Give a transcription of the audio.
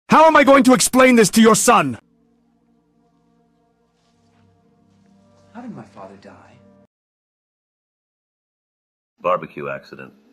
How am I going to explain this to your son? How did my father die? Barbecue accident.